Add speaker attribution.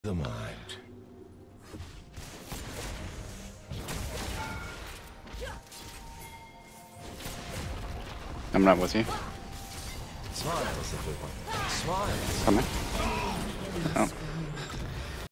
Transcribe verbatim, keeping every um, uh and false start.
Speaker 1: the mind.
Speaker 2: I'm not with you.
Speaker 1: Smile is a good one. Smile.
Speaker 2: Coming. Oh.